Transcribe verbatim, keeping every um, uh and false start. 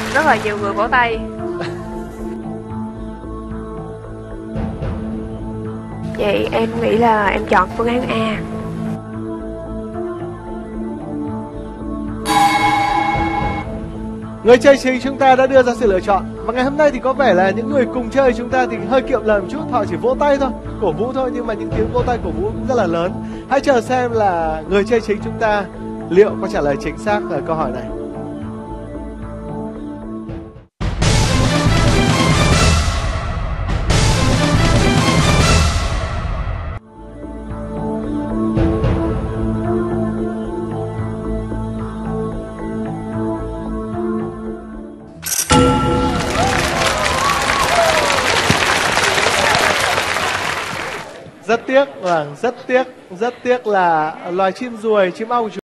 rất là nhiều người vỗ tay. Vậy em nghĩ là em chọn phương án A. Người chơi chính chúng ta đã đưa ra sự lựa chọn. Và ngày hôm nay thì có vẻ là những người cùng chơi chúng ta thì hơi kiệm lời một chút. Họ chỉ vỗ tay thôi, cổ vũ thôi. Nhưng mà những tiếng vỗ tay cổ vũ cũng rất là lớn. Hãy chờ xem là người chơi chính chúng ta liệu có trả lời chính xác ở câu hỏi này. Rất tiếc, vâng, rất tiếc, rất tiếc là loài chim ruồi, chim ong